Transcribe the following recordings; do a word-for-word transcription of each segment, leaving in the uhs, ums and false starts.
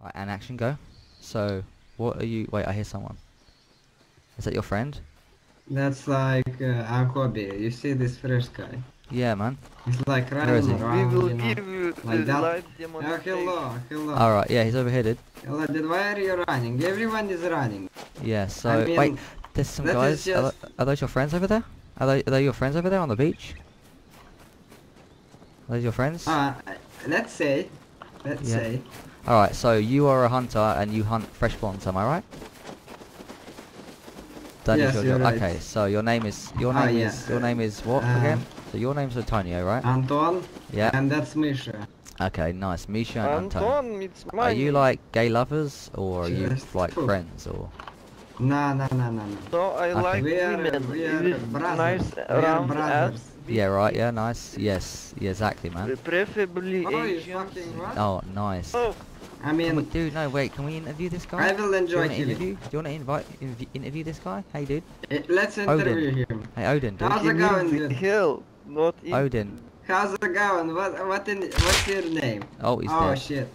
Right, and action, go. So, what are you... Wait, I hear someone. Is that your friend? That's like uh, our hobby. You see this fresh guy? Yeah, man. He's like Where is running he? We around, will you know, give you like the that. live Oh, demonstration. hello, hello. Alright, yeah, he's over here, dude. Hello, dude, why are you running? Everyone is running. Yeah, so... I mean, wait, there's some that guys... is Are, just- tho- are those your friends over there? Are they, are they your friends over there on the beach? Are those your friends? Uh, let's say, let's Yeah. say. Alright, so you are a hunter and you hunt fresh spawns, am I right? That is Yes, your you're job. right. Okay, so your name is your Ah, name yeah. is your name is what Uh, again? So your name's Antonio, right? Anton, Yeah. and that's Misha. Okay, nice. Misha and Antonio. Anton, it's Are mine. you like gay lovers or are you Just like two. friends or? No, no, no, no, no. No, I Okay. like We are, women. we are with brothers. nice We are round brothers. ass. Yeah, right. Yeah, nice. Yes, yeah, exactly, Uh, man. Preferably Oh, you Asian. fucking what? Oh, nice. Oh, I Can we, mean, dude, no, wait. Can we interview this guy? I will Do you enjoy want to killing. interview? Do you want to invite inv interview this guy? Hey, dude. Eh, Let's interview him. Hey, Odin, dude. How's it in going, the dude? hell, not in. Odin. How's it going? What, what in, what's your name? Oh, he's Oh dead. shit.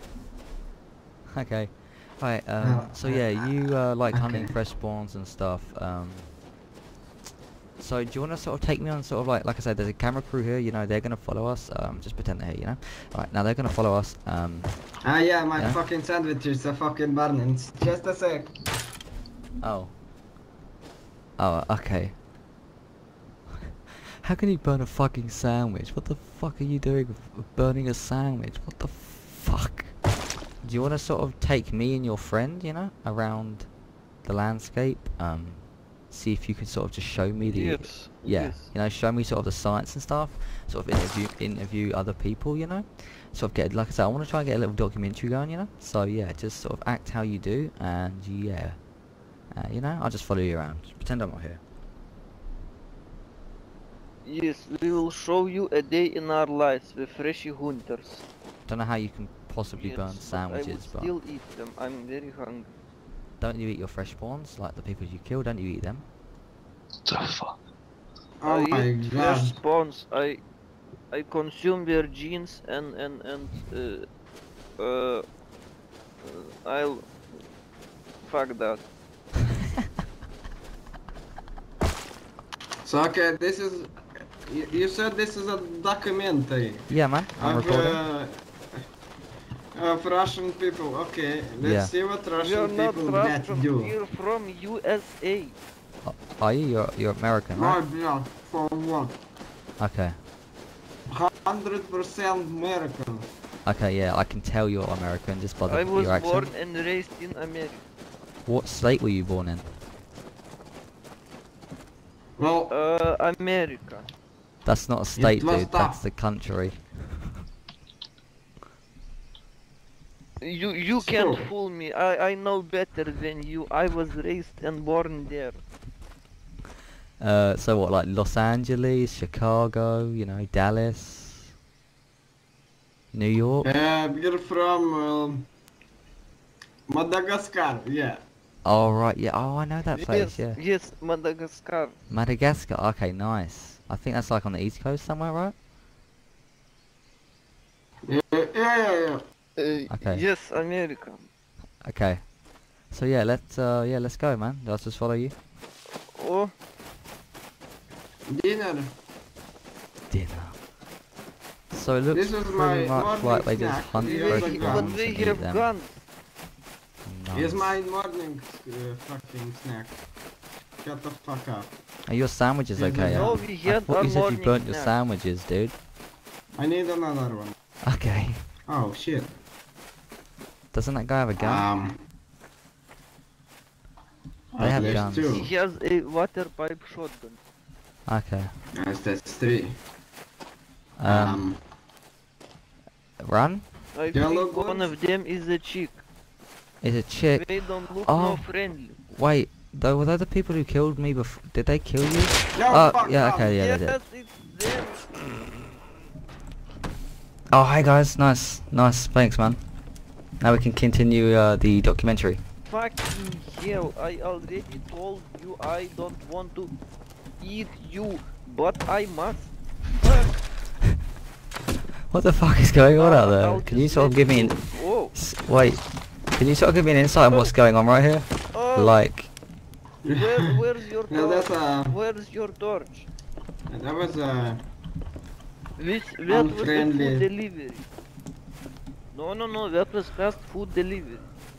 Okay. Right, um, Oh, so uh, yeah, uh, you uh, like hunting okay. fresh spawns and stuff. Um, so do you want to sort of take me on sort of like, like I said, there's a camera crew here, you know, they're going to follow us. Um, just pretend they're here, you know. Right, now they're going to follow us. Um, Ah yeah, my Yeah? fucking sandwiches are fucking burning. Just a sec. oh. Oh, okay. How can you burn a fucking sandwich? What the fuck are you doing with burning a sandwich? What the fuck? Do you want to sort of take me and your friend, you know, around the landscape? Um, see if you can sort of just show me the... Yes. Yeah, Yes. you know, show me sort of the science and stuff. Sort of interview interview other people, you know. Sort of get, like I said, I want to try and get a little documentary going, you know. So yeah, just sort of act how you do, and yeah, uh, you know, I'll just follow you around. Just pretend I'm not here. Yes, we will show you a day in our lives with Freshy Hunters. Don't know how you can possibly Yes, burn but I sandwiches, would but still eat them. I'm very hungry. don't you eat your fresh spawns like the people you kill? Don't you eat them? The fuck? Oh I my eat fresh god. spawns. I I consume their genes and and and uh, uh, uh I'll fuck that. So okay, this is. You, you said this is a documentary Yeah, man, I'm of, recording. uh, of Russian people. Okay, let's Yeah. see what We are Russian not people get Russian. do. We're from U S A. Oh, are you? You're, you're American, My right? blood, for what? Okay. Hundred percent American. Okay, yeah, I can tell you're American just by the, I was your accent. born and raised in America. What state were you born in? Well, Uh, America. That's not a state, was dude. That's tough. the country. You you It's can't true. fool me. I I know better than you. I was raised and born there. Uh, so what, like Los Angeles, Chicago, you know, Dallas, New York? uh, we're from um, Madagascar. Yeah. Oh, right, yeah. Oh, I know that place, yes, yeah. yes, Madagascar. Madagascar. Okay, nice. I think that's like on the East Coast somewhere, right? Yeah, yeah, yeah, yeah. Uh, Okay. Yes, America. Okay. So yeah, let's uh, yeah, let's go, man. I'll just follow you. Oh, Dinner. Dinner. So it looks This is pretty my much morning like they snack. just hunt This fresh is a but gun. spawns they and eat have them. guns. Here's Nice. my morning uh, fucking snack. Shut the fuck up. Are your sandwiches Here's okay? a- No, Al? we I had thought our you said you morning burnt your snack. sandwiches, dude. I need another one. Okay. Oh shit. Doesn't that guy have a gun? Um. They have there's guns. two. He has a water pipe shotgun. Okay. Yes, that's three. Um, run? I Yellow think one guns? of them is a chick. Is a chick? They don't look Oh. no friendly. Wait, though, were they the people who killed me before? Did they kill you? No, Oh, fuck yeah, off. okay, yeah, yes, they did. it's them. Oh, hi guys, nice, nice, thanks man. Now we can continue uh, the documentary. Fucking hell, I already told you I don't want to eat you, but I must. Fuck. What the fuck is going on out Uh, there? I'll Can you just sort of let give me an... you- Whoa. S wait, Can you sort of give me an insight on what's going on right here? Oh, Like, where, where's your No, torch? that's a. Where's your torch? That was a. This, that was the Unfriendly. food delivery. No, no, no, that was fast food delivery.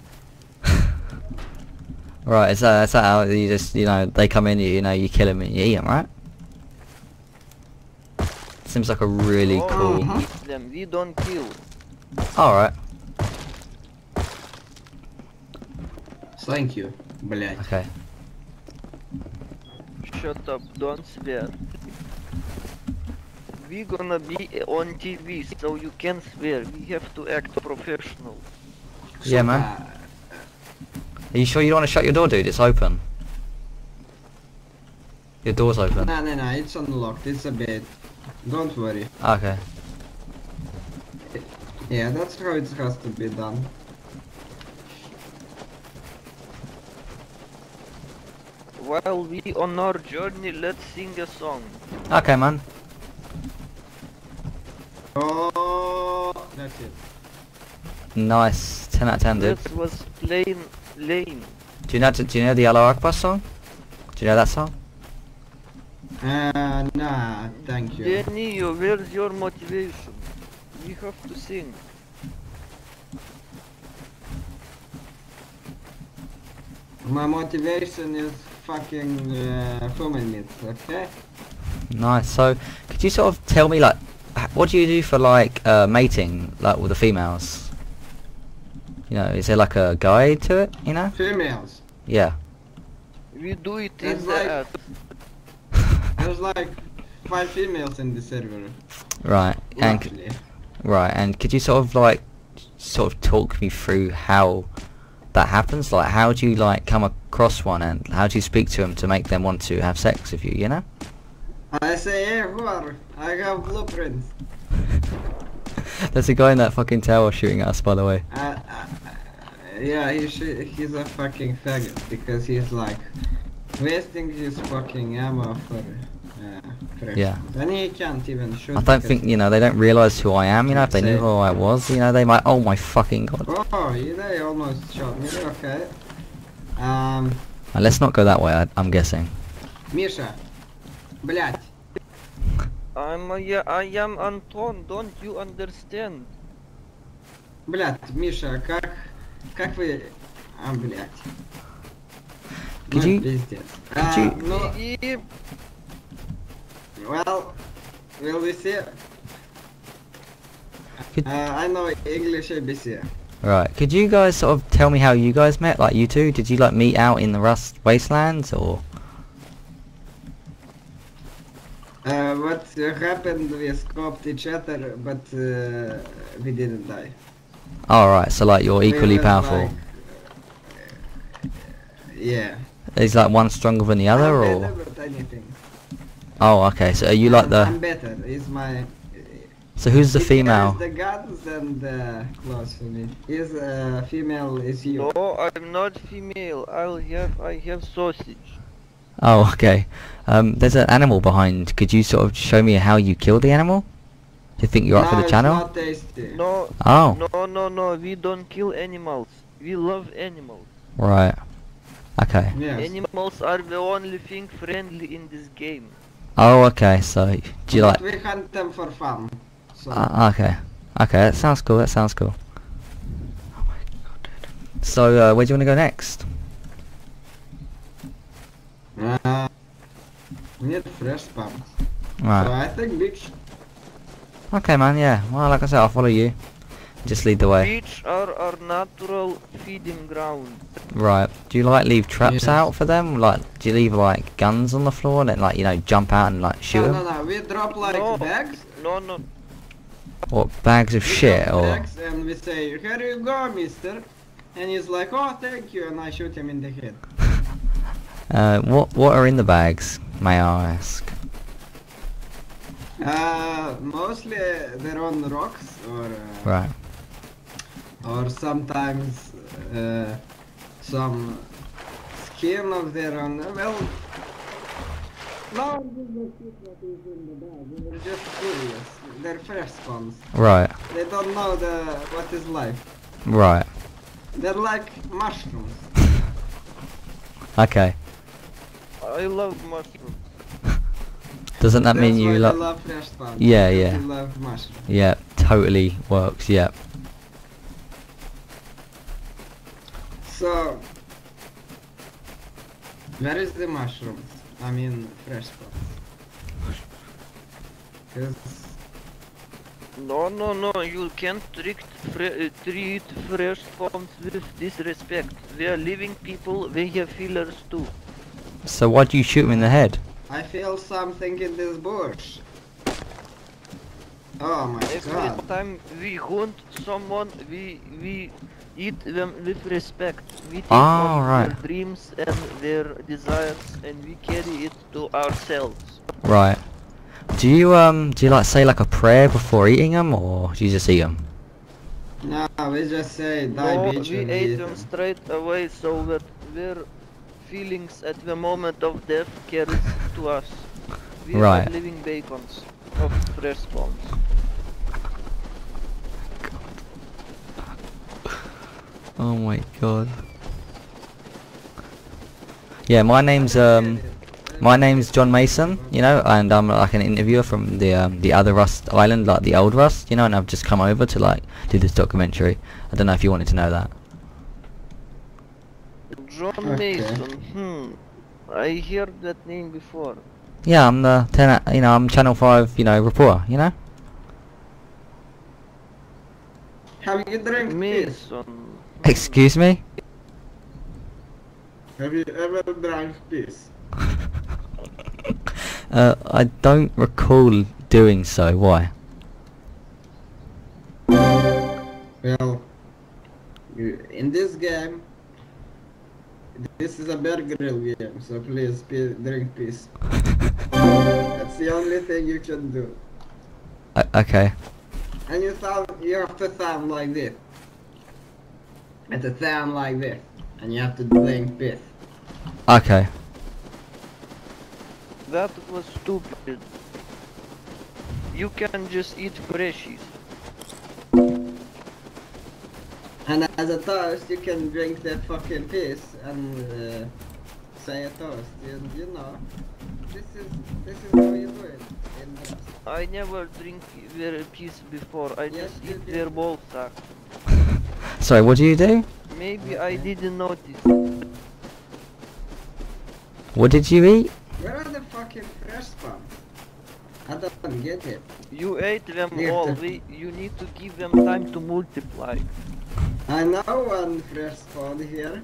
right, is that, is that how you just, you know, they come in, you, you know, you kill them and you eat them, right? Seems like a really No, cool... we eat them, we don't kill. Alright, Thank you, блять. okay. Shut up, don't swear. We gonna be on T V, so you can swear. We have to act professional. Yeah, man. Are you sure you don't want to shut your door, dude? It's open. Your door's open. No, no, no, it's unlocked. It's a bit. Don't worry. Okay. Yeah, that's how it has to be done. While we on our journey, let's sing a song. Okay, man. Oh, that's it. Nice. ten out of ten, dude. That was plain lame. Do you know, do you know the Allahu Akbar song? Do you know that song? Uh, nah, thank you. Danilo, where's your motivation? We have to sing. My motivation is fucking uh, human meat, okay? Nice. So, could you sort of tell me, like, h- what do you do for, like, uh, mating, like, with the females? You know, is there, like, a guide to it, you know? Females. Yeah. We do it in That's the like- app. There's like five females in the server. Right. And, c- Roughly. right, and could you sort of, like, sort of talk me through how that happens? Like, how do you, like, come across one, and how do you speak to them to make them want to have sex with you, you know? I say, hey, whore, I have blueprints. There's a guy in that fucking tower shooting at us, by the way. Uh, uh, uh, yeah, he sh he's a fucking faggot because he's like wasting his fucking ammo for uh, for Yeah. and he can't even shoot. I don't because- think, you know, they don't realise who I am, you know, if they knew Say- who I was, you know, they might, oh my fucking god. Oh, yeah, they almost shot me. Okay. Um, Uh, let's not go that way, I, I'm guessing. Misha, блять. I'm a, yeah, I am Anton, don't you understand? Блядь, Миша, как, как вы... А, блядь. Could Ну, you- пиздец. could А, you- ну, И- well, will we see? Could- Uh, I know English A B C. Right, could you guys sort of tell me how you guys met, like you two? Did you like meet out in the Rust Wastelands, or? Uh, what uh, happened, we scoped each other, but uh, we didn't die. Alright, so like you're We equally was powerful. like, uh, yeah. Is like one stronger than the other, I'm or? better at anything. Oh, okay, so are you like I'm, I'm the... better, is my... So who's the If female? there's the guns and the clothes for me. Is uh, female is you. No, I'm not female. I'll have, I have sausage. Oh, okay. Um, there's an animal behind. Could you sort of show me how you kill the animal? Do you think you're up for No, the channel? It's not tasty. No, Oh, no, no, no. We don't kill animals. We love animals. right. Okay. Yes. Animals are the only thing friendly in this game. Oh, okay, so do you like... But we hunt them for fun. So Uh, okay. Okay, that sounds cool, that sounds cool. Oh my god, dude. So, uh, where do you want to go next? uh, we need fresh spawns. So Right. I think beach. Okay, man, yeah. Well, like I said, I'll follow you. Just lead the way. Beach are our natural feeding ground. Right. Do you, like, leave traps Yes. out for them? Like, do you leave, like, guns on the floor and then, like, you know, jump out and, like, shoot No, them? no, no. We drop like No. bags. No, no. Or bags of We shit, drop or... bags and we say, here you go, mister. And he's like, oh, thank you. And I shoot him in the head. Uh, what, what are in the bags, may I ask? Uh, mostly they're on rocks or uh, Right. or sometimes uh, some skin of their own. Well, no, this is shit what is in the bag. They're just curious. They're fresh spawns. Right. They don't know the what is life. Right. They're like mushrooms. Okay. I love mushrooms. Doesn't that That's mean why you I love? love fresh spawn. Yeah, because yeah. You love mushrooms. Yeah, totally works. Yeah. So, where is the mushrooms? I mean, fresh spawn. Cause No, no, no, you can't treat, fre uh, treat fresh spawns with disrespect. We are living people, we have feelers too. So why do you shoot him in the head? I feel something in this bush. Oh my Every god. time we hunt someone, we we eat them with respect. We take Ah, on right. their dreams and their desires, and we carry it to ourselves. Right. Do you um do you like say like a prayer before eating them, or do you just eat them? No, we just say die No, bitch we and ate eat them them. straight away, so that their feelings at the moment of death carries to us. We Right. are living bacons of fresh spawns. Oh my god. Yeah, my name's um my name's John Mason, you know, and I'm like an interviewer from the um, the other Rust Island, like the old Rust, you know, and I've just come over to like do this documentary. I don't know if you wanted to know that. John Okay. Mason, hmm. I heard that name before. Yeah, I'm the ten, you know, I'm Channel Five, you know, reporter, you know. Have you drank piss? Mason. Excuse me. Have you ever drank piss? uh, I don't recall doing so. Why? Well, you- in this game, this is a Bear Grill game, so please pi- drink piss. That's the only thing you can do. Uh, okay. And you sound, you have to sound like this. And to sound like this. And you have to drink piss. Okay. That was stupid. You can just eat freshies. And as a toast, you can drink that fucking piss and uh, say a toast. And you know, this is this is how you do it. In the I never drink their piece before. I Yes, just you eat did. their ball sack. Sorry, what do you do? Maybe I Okay. didn't notice. What did you eat? Where are the fucking fresh spawns? I don't get it. You ate them Yeah. all. We, you need to give them time to multiply. I know one fresh spawn here.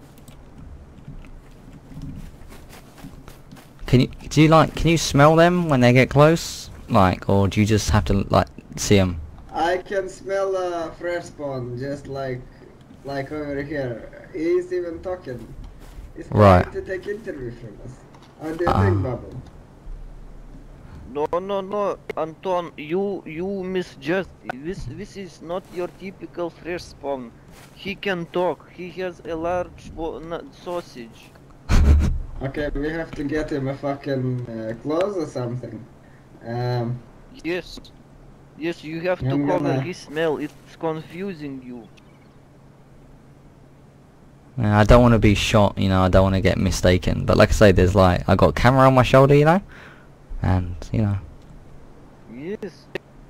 Can you do you like can you smell them when they get close, like, or do you just have to like see them? I can smell a fresh spawn just like like over here. He's even talking. He's trying Right. to take interview from us. How do you Ah. think, Bubble? No, no, no, Anton, you you misjudged. This this is not your typical fresh spawn. He can talk. He has a large bo- n- sausage. Okay, we have to get him a fucking uh, clothes or something. Um, Yes, yes, you have to I'm cover gonna- his smell. It's confusing you. Yeah, I don't want to be shot, you know. I don't want to get mistaken. But like I say, there's like I got a camera on my shoulder, you know, and you know. Yes.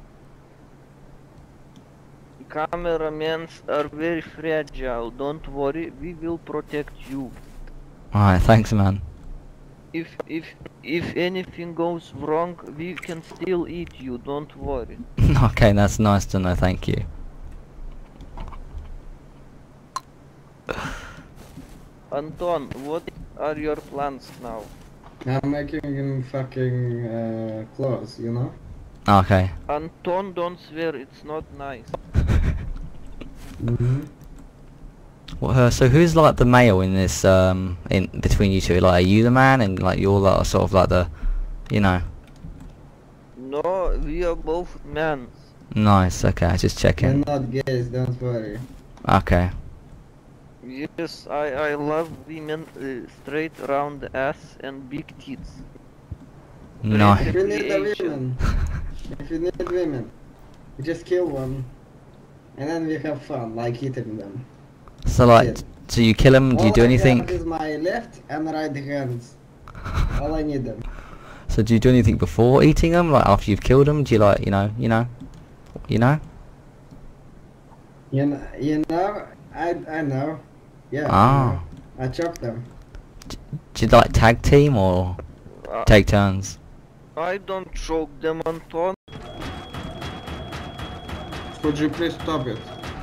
Cameramans are very fragile. Don't worry, we will protect you. Alright, thanks, man. If if if anything goes wrong, we can still eat you. Don't worry. Okay, that's nice to know. Thank you. Anton, what are your plans now? I'm making him fucking uh, clothes, you know? Okay. Anton, don't swear. It's not nice. Mm-hmm. Well, uh, so who's like the male in this? Um, in between you two, like are you the man, and like you're like sort of like the, you know. No, we are both men. Nice. Okay, just We're checking. not gays, don't worry. Okay. Yes, I I love women uh, straight round the ass and big tits. Nice. If you need a Creation. women, if you need women, you just kill one, and then we have fun, like eating them. So like, That's it. so you kill him? Do you All do I anything? have is my left and right hands. All I need them. So do you do anything before eating them? Like after you've killed them? Do you like, you know, you know, you know? You know, you know, I I know. Yeah. Ah. I, know. I chop them. Do you like tag team or Uh, take turns? I don't choke them, Anton. Could you please stop it?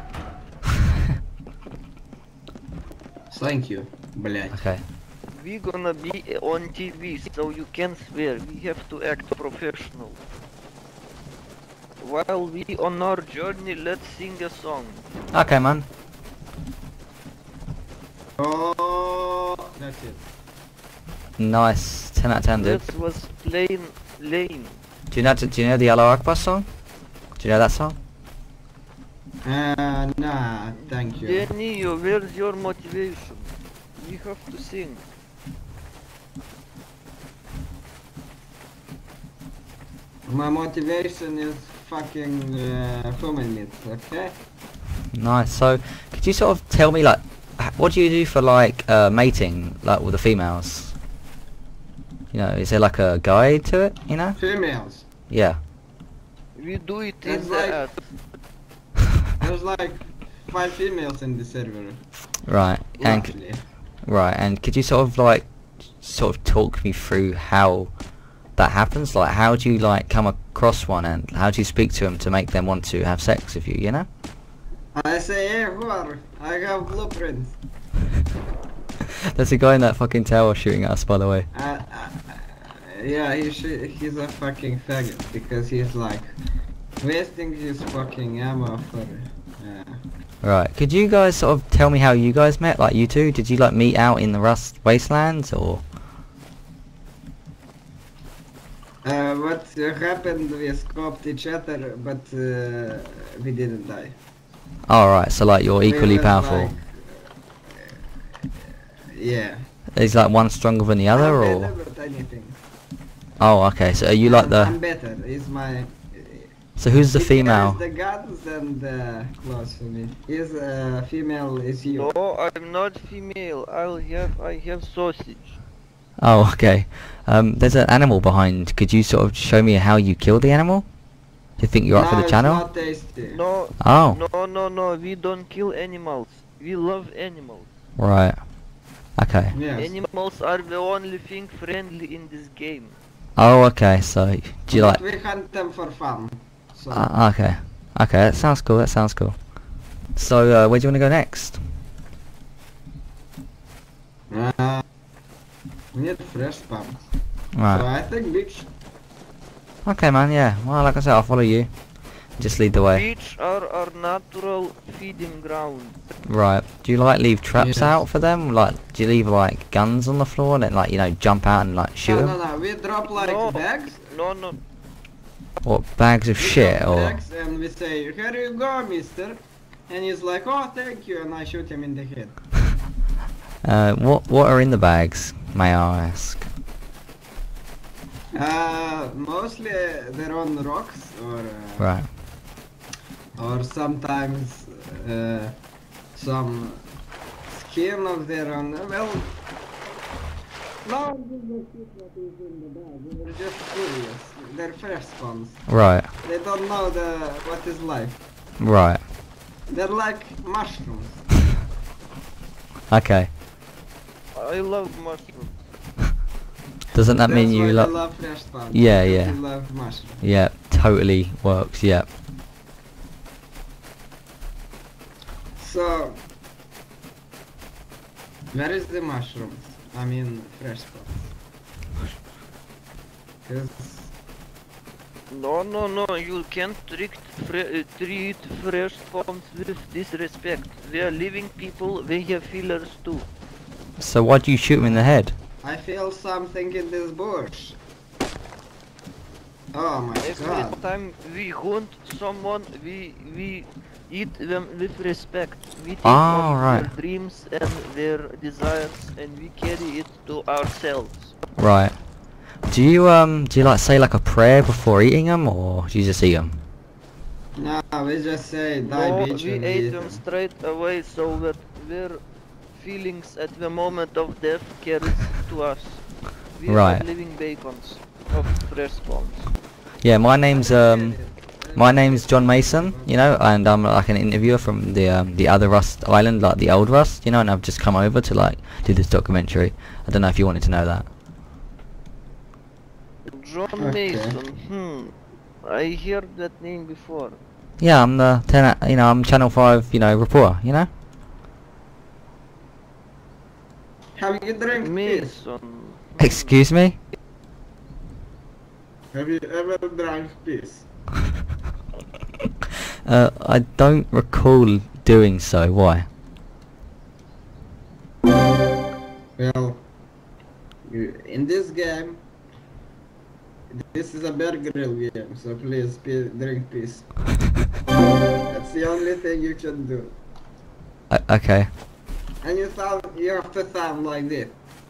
Thank you, блять. Okay. We gonna be on T V, so you can swear. We have to act professional. While we on our journey, let's sing a song. Okay, man. Oh, that's it. Nice. ten out of ten, dude. This was plain lame. Do you know? Do you know the Allah Akbar song? Do you know that song? Uh, nah, thank you. Danny, where's your motivation? We have to sing. My motivation is fucking uh, human meat, okay? Nice. So, could you sort of tell me, like, h- what do you do for like uh, mating, like with the females? You know, is there like a guide to it? You know? Females. Yeah. We do it That's in the like- ad. There's like five females in the server. Right. And c- Roughly. right. And could you sort of like, sort of talk me through how that happens? Like, how do you like come across one, and how do you speak to them to make them want to have sex with you? You know? I say, hey, whore, I have blueprints. There's a guy in that fucking tower shooting at us, by the way. Uh, uh, uh, yeah, he sh he's a fucking faggot because he's like wasting his fucking ammo for. Uh, Right. Could you guys sort of tell me how you guys met? Like, you two? Did you like meet out in the Rust Wastelands, or? uh, what uh, happened? We scoped each other, but uh, we didn't die. Oh, right. So like you're We equally was powerful. like, uh, yeah. Is like one stronger than the other, I'm or? better at anything. Oh, okay. So are you like I'm, I'm the? better. Is my. So who's the If female? there's the guns and the clothes for me. Is uh, female is you. No, I'm not female. I'll have I have sausage. Oh, okay. Um, there's an animal behind. Could you sort of show me how you killed the animal? Do you think you're up for No, the it's channel? not tasty. No, Oh, no, no, no. We don't kill animals. We love animals. right. Okay. Yes. Animals are the only thing friendly in this game. Oh, okay. So do you But like? we hunt them for fun. So Uh, okay. Okay. That sounds cool. That sounds cool. So uh, where do you want to go next? uh, we need fresh spawns. So Right. I think beach. Okay, man. Yeah. Well, like I said, I'll follow you. Just lead the way. Beach are our natural feeding ground. Right. Do you like leave traps Yes. out for them? Like, do you leave like guns on the floor and then like you know jump out and like shoot No, them? no, no. We drop like No. bags. No, no. What bags of We shit drop or? bags and we say, here you go, mister. And he's like, oh, thank you, and I shoot him in the head. Uh, what what are in the bags? May I ask? Uh, mostly uh, they're on rocks or uh, Right. or sometimes uh, some skin of their own. Well, no, this is shit what is in the bag. They're just curious. They're fresh spawns. Right. They don't know the what is life. Right. They're like mushrooms. Okay. I love mushrooms. Doesn't that That's mean why you they love? love fresh spawns. Yeah, because yeah. They love mushrooms. Yeah. Totally works. Yeah. So, where is the mushrooms? I mean, fresh spawns. Cause No, no, no. You can't treat, fre- uh, treat fresh spawns with disrespect. They are living people. They have feelers too. So why do you shoot him in the head? I feel something in this bush. Oh my Every god. time we hunt someone, we we eat them with respect. We take Ah, on right. their dreams and their desires, and we carry it to ourselves. Right. Do you um do you like say like a prayer before eating them, or do you just eat them? No, we just say die No, bitch we and ate eat them them. straight away so that where feelings at the moment of death carries to us. We Right. are living bacons of fresh spawns. Yeah, my name's um, my name's John Mason, you know, and I'm like an interviewer from the um, the other Rust island, like the old Rust, you know, and I've just come over to like do this documentary. I don't know if you wanted to know that. John Okay. Mason, hmm. I heard that name before. Yeah, I'm the ten, you know, I'm Channel Five, you know, reporter, you know. Have you drank piss? Mason. Excuse me. Have you ever drank piss? uh, I don't recall doing so. Why? Well, you, in this game, this is a Bear Grill game, so please p drink piss. That's the only thing you can do. Uh, okay. And you sound, you have to sound like this.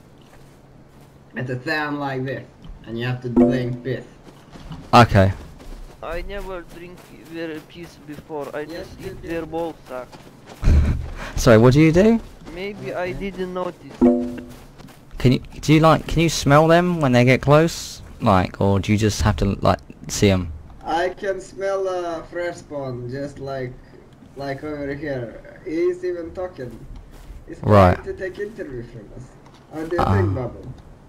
And to sound like this. And you have to drink piss. Okay. I never drink their piece before. I Yes, just you eat did. their ball sack. Sorry, what do you do? Maybe I didn't notice. Can you do you like can you smell them when they get close? Like, or do you just have to like see them? I can smell a fresh spawn, just like, like over here. He's even talking. He's trying Right. to take interview from us. How do you Ah. think, Bubble?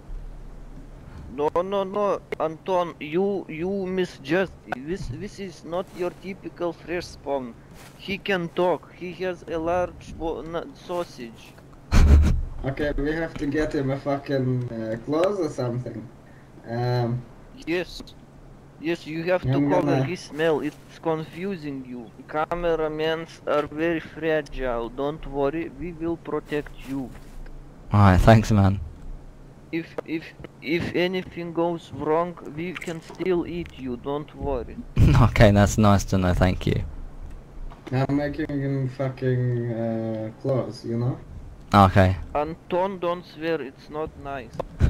No, no, no, Anton, you you misjudged. This this is not your typical fresh spawn. He can talk. He has a large bo- n- sausage. Okay, we have to get him a fucking uh, clothes or something. Um, Yes, yes, you have to I'm cover gonna- his smell. It's confusing you. Cameramans are very fragile. Don't worry, we will protect you. Alright, thanks, man. If if if anything goes wrong, we can still eat you. Don't worry. Okay, that's nice to know. Thank you. I'm making him fucking uh, clothes, you know? Okay. Anton, don't swear. It's not nice.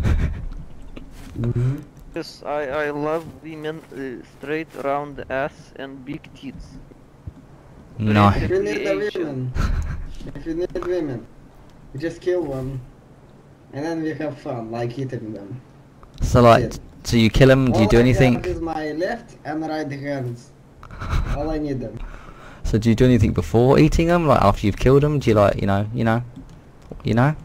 Mm-hmm. Yes, I, I love women uh, straight round ass and big tits. No. If you need the Asian. women, if you need women, you just kill one. And then we have fun, like eating them. So like, Shit. so you kill them? Do you All do I anything? have is my left and right hands. All I need them. So do you do anything before eating them? Like after you've killed them? Do you like, you know, you know, you know?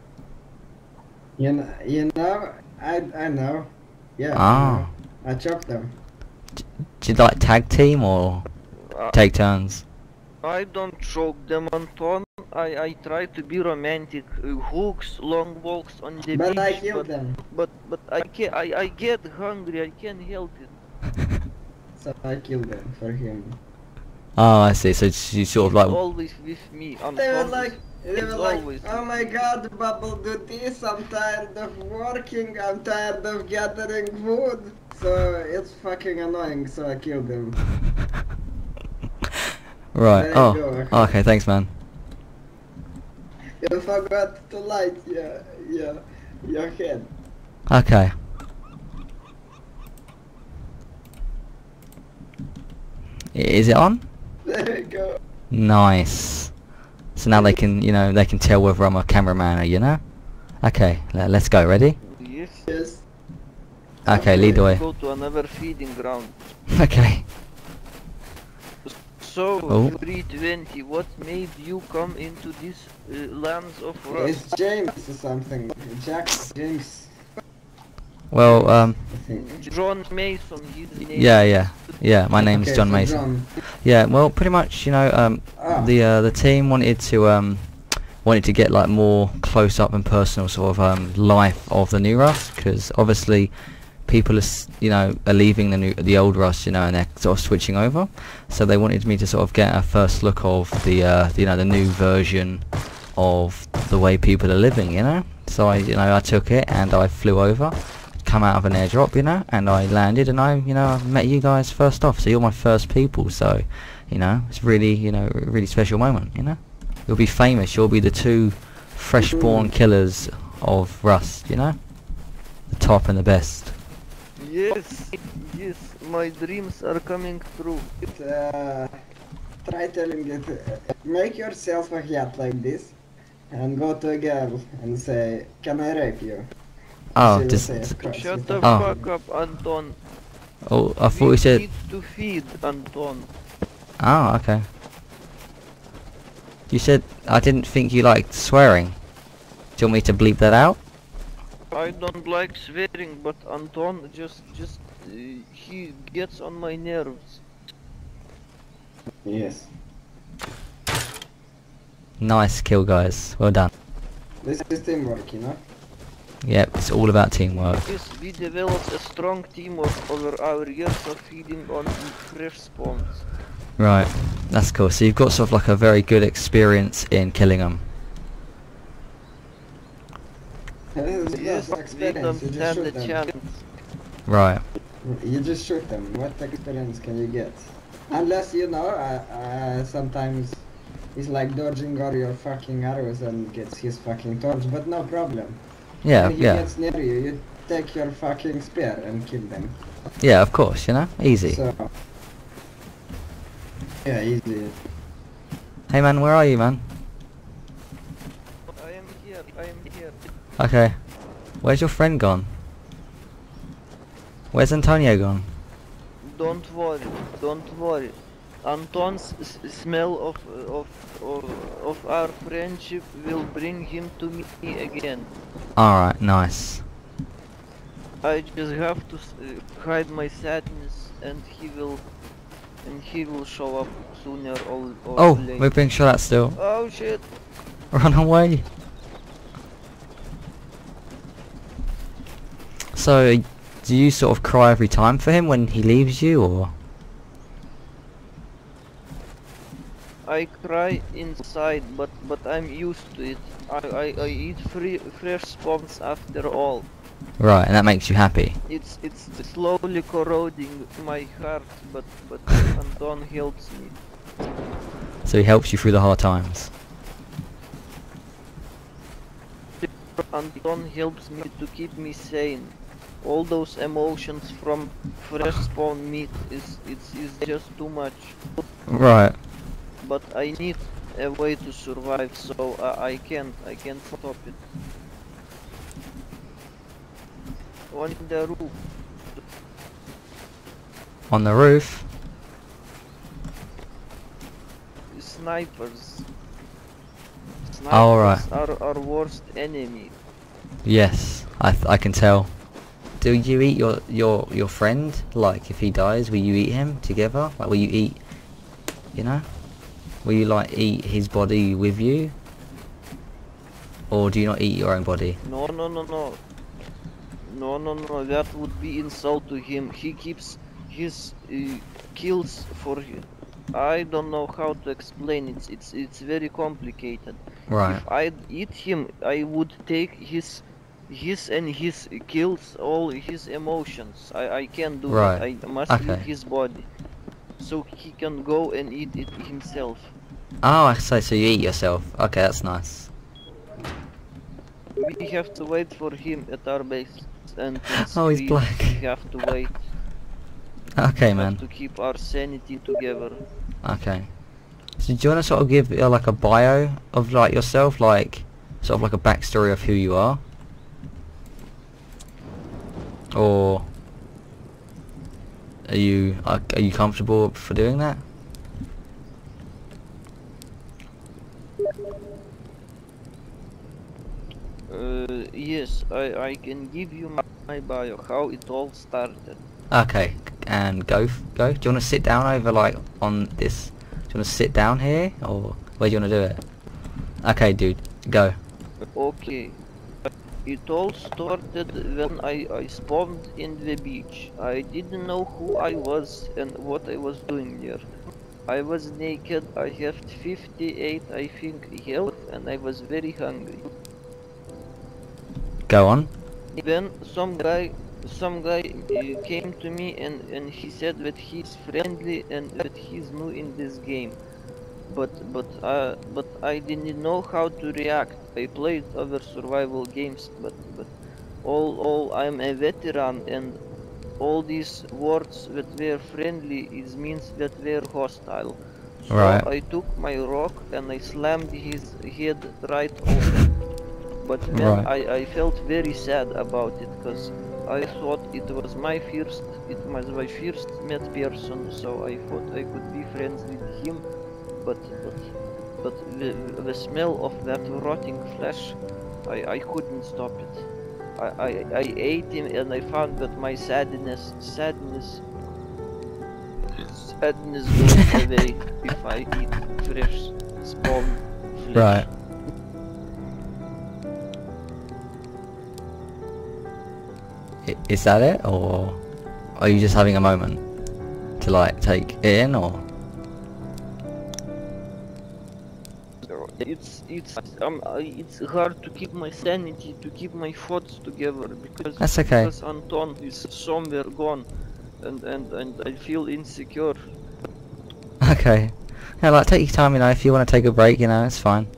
You know, you know, I I know. Yeah. I Ah. know. I chop them. Do you like tag team or Uh, take turns? I don't choke them, Anton. I, I try to be romantic. Uh, hooks, long walks on the But beach. I kill but, them. but but I can I, I get hungry. I can't help it. So I kill them for him. Oh, I see. So it's- you sort of It's like, always with me. Anton. They were like, they It's were like, always- oh my god, Bubble, do this. I'm tired of working. I'm tired of gathering food. So it's fucking annoying. So I killed them. right. There you Oh, go, okay. oh, okay. Thanks, man. You forgot to light your your your head. Okay. I- Is it on? There you go. Nice. So now they can, you know, they can tell whether I'm a cameraman or, you know? Okay, le- let's go. Ready? Yes. Yes. Okay, lead the way. Go to another feeding ground. Okay. So, Oh. three twenty, what made you come into these uh, lands of rust? It's James or something. Jack James. Well, um, I think. John Mason, his name. yeah, yeah, yeah. My name's Okay, John so Mason. John. Yeah. Well, pretty much, you know, um, Ah. the uh, the team wanted to um wanted to get like more close up and personal sort of um life of the new Rust, because obviously people are s- you know are leaving the new the old Rust, you know, and they're sort of switching over. So they wanted me to sort of get a first look of the uh, you know the new version of the way people are living, you know. So I you know I took it and I flew over, come out of an airdrop, you know, and I landed and I you know I met you guys first off. So you're my first people. So you know it's really you know a really special moment. You know, you'll be famous. You'll be the two fresh-born killers of Rust. You know, the top and the best. Yes, yes, my dreams are coming true. Uh, try telling it. Uh, make yourself a hat like this, and go to a girl and say, "Can I rape you?" Oh, She will just say, "Of course." Shut with the a Oh. fuck up, Anton. oh, I thought We you said. need to feed Anton. Oh, okay. You said I didn't think you liked swearing. Do you want me to bleep that out? I don't like swearing, but Anton just, just, uh, he gets on my nerves. Yes. Nice kill, guys. Well done. This is teamwork, you know? Yep, it's all about teamwork. Yes, we developed a strong teamwork over our years of feeding on fresh spawns. Right, that's cool. So you've got sort of like a very good experience in killing them. Yes, Yes, we experience. don't You just stand a shoot them. chance. Right. You just shoot them. What experience can you get? Unless, you know, uh, uh, sometimes he's like dodging all your fucking arrows and gets his fucking torch, but no problem. Yeah, When he yeah. gets near you, you take your fucking spear and kill them. Yeah, of course, you know? Easy. So, yeah, easy. Hey man, where are you, man? I am here, I am here. Okay. Where's your friend gone? Where's Antonio gone? Don't worry, don't worry. Anton's s smell of, of of of our friendship will bring him to me again. Alright, nice. I just have to s uh, hide my sadness, and he will, and he will show up sooner or, or Oh, later. we're being shot at still. Oh shit! Run away. So, do you sort of cry every time for him when he leaves you, or? I cry inside, but but I'm used to it. I I, I eat free fresh spawns after all. Right, and that makes you happy. It's it's slowly corroding my heart, but but Anton helps me. So he helps you through the hard times. Anton helps me to keep me sane. All those emotions from fresh spawn meat is it's is just too much. Right. But I need a way to survive, so I, I can't I can't stop it. On the roof. On the roof. Snipers. Snipers Oh, right. are our worst enemy. Yes, I th I can tell. Do you eat your your your friend? Like, if he dies, will you eat him together? Like, will you eat? You know? Will you like eat his body with you? Or do you not eat your own body? No, no, no, no. No, no, no. That would be insult to him. He keeps his uh, kills for him. I don't know how to explain it. It's it's very complicated. Right. If I'd eat him, I would take his his and his kills, all his emotions. I I can't do Right. that. I must Okay. eat his body, so he can go and eat it himself. Oh, I see. So you eat yourself. Okay, that's nice. We have to wait for him at our base, and Oh, he's we, black. we have to wait. Okay, We have man. to keep our sanity together. Okay. So do you want to sort of give uh, like a bio of like yourself, like sort of like a backstory of who you are, or are you are, are you comfortable for doing that? Uh, yes, I, I can give you my, my bio, how it all started. Okay, and go f- go. Do you want to sit down over like on this? Do you want to sit down here, or where do you want to do it? Okay, dude, go. Okay. It all started when I, I spawned in the beach. I didn't know who I was and what I was doing there. I was naked, I had fifty-eight I think health, and I was very hungry. Go on. Then some guy some guy uh, came to me and, and he said that he's friendly and that he's new in this game. But but uh but I didn't know how to react. I played other survival games, but but all all I'm a veteran, and all these words that were friendly is means that they're hostile. So Right. I took my rock and I slammed his head right open. But then Right. I, I felt very sad about it because I thought it was my first, it was my first met person, so I thought I could be friends with him. But but but the, the smell of that rotting flesh, I, I couldn't stop it. I, I, I ate him and I found that my sadness sadness sadness goes away if I eat fresh spawn flesh. Right. I- Is that it, or are you just having a moment to like take it in, or? It's it's um uh, it's hard to keep my sanity, to keep my thoughts together because That's okay. because Anton is somewhere gone, and and and I feel insecure. Okay. Yeah, like take your time, you know, if you want to take a break, you know, it's fine.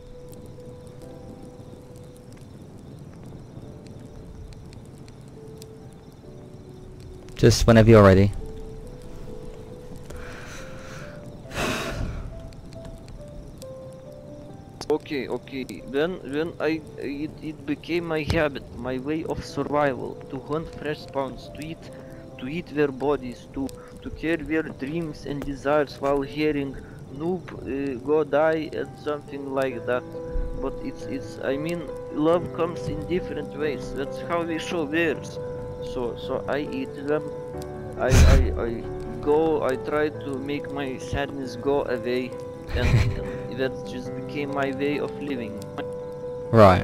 Just whenever you're ready. Okay, okay. Then when I it, it became my habit, my way of survival, to hunt fresh spawns, to eat to eat their bodies, to to carry their dreams and desires while hearing noob uh, go die and something like that. But it's it's I mean love comes in different ways. That's how they show theirs. So so I eat them. I I, I go. I try to make my sadness go away, and, and that just became my way of living. Right.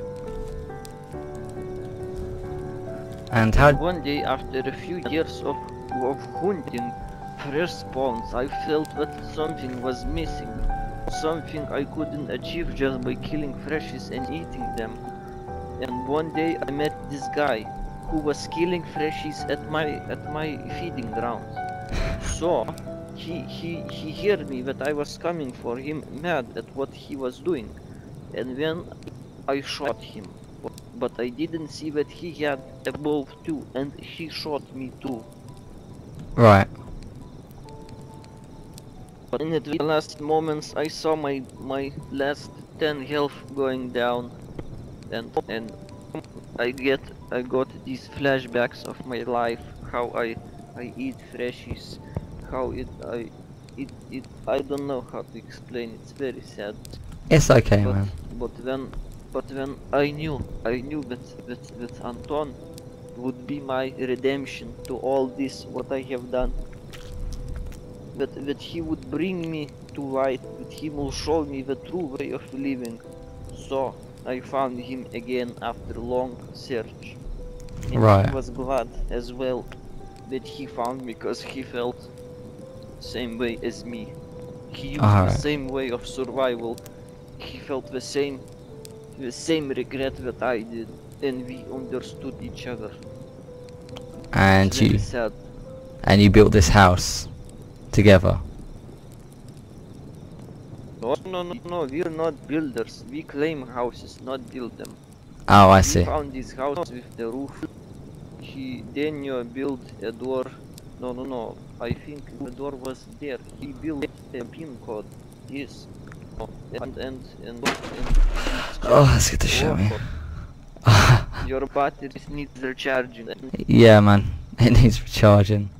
And how? One day, after a few years of of hunting fresh spawns, I felt that something was missing. Something I couldn't achieve just by killing freshies and eating them. And one day I met this guy who was killing freshies at my at my feeding ground. So he he he heard me that I was coming for him, mad at what he was doing, and then I shot him. But I didn't see that he had a bow too, and he shot me too. Right. But in the last moments, I saw my my last ten health going down, and and I get I got these flashbacks of my life, how I I eat freshies, how it I it it I don't know how to explain. It's very sad. It's okay, But man. but then but then I knew I knew that that that Anton would be my redemption to all this what I have done. That that he would bring me to light, that he will show me the true way of living. So I found him again after long search. And Right. he was glad as well that he found me because he felt same way as me. He used Alright. the same way of survival. He felt the same the same regret that I did, and we understood each other. And It's very you sad. and you built this house together. No, no, no, no, we're not builders. We claim houses, not build them. Oh, I We see. found this house with the roof. He Daniel built a door. No, no, no. I think the door was there. He built a pin code. Yes. And and and. and Oh, that's good to show me. Your batteries need recharging. Yeah, man. It needs recharging.